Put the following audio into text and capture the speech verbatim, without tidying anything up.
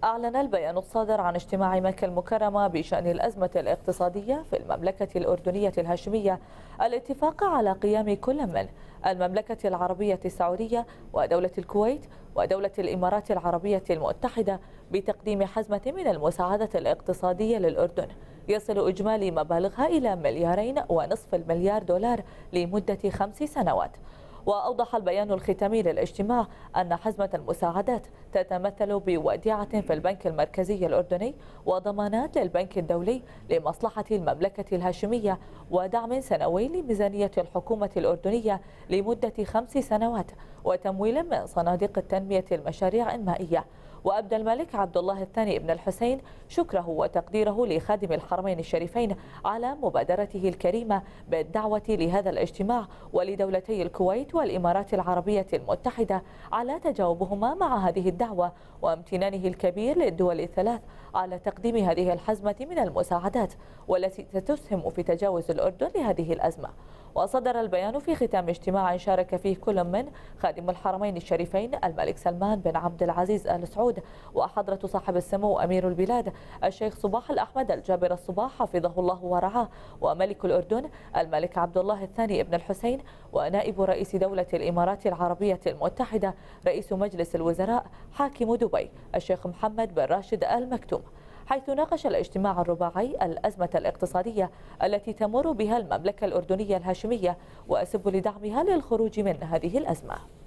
أعلن البيان الصادر عن اجتماع مكة المكرمة بشأن الأزمة الاقتصادية في المملكة الأردنية الهاشمية الاتفاق على قيام كل من المملكة العربية السعودية ودولة الكويت ودولة الإمارات العربية المتحدة بتقديم حزمة من المساعدة الاقتصادية للأردن يصل إجمالي مبالغها إلى مليارين ونصف المليار دولار لمدة خمس سنوات. وأوضح البيان الختامي للاجتماع أن حزمة المساعدات تتمثل بوديعة في البنك المركزي الأردني وضمانات للبنك الدولي لمصلحة المملكة الهاشمية ودعم سنوي لميزانية الحكومة الأردنية لمدة خمس سنوات وتمويل من صناديق التنمية المشاريع المائية. وأبدى الملك عبد الله الثاني بن الحسين شكره وتقديره لخادم الحرمين الشريفين على مبادرته الكريمة بالدعوة لهذا الاجتماع ولدولتي الكويت والإمارات العربية المتحدة على تجاوبهما مع هذه الدعوة وامتنانه الكبير للدول الثلاث على تقديم هذه الحزمة من المساعدات والتي ستسهم في تجاوز الأردن لهذه الأزمة. وصدر البيان في ختام اجتماع شارك فيه كل من خادم الحرمين الشريفين الملك سلمان بن عبد العزيز آل سعود وحضرة صاحب السمو أمير البلاد الشيخ صباح الأحمد الجابر الصباح حفظه الله ورعاه وملك الأردن الملك عبد الله الثاني بن الحسين ونائب رئيس دولة الإمارات العربية المتحدة رئيس مجلس الوزراء حاكم دبي الشيخ محمد بن راشد آل مكتوم، حيث ناقش الاجتماع الرباعي الأزمة الاقتصادية التي تمر بها المملكة الأردنية الهاشمية وسبل دعمها للخروج من هذه الأزمة.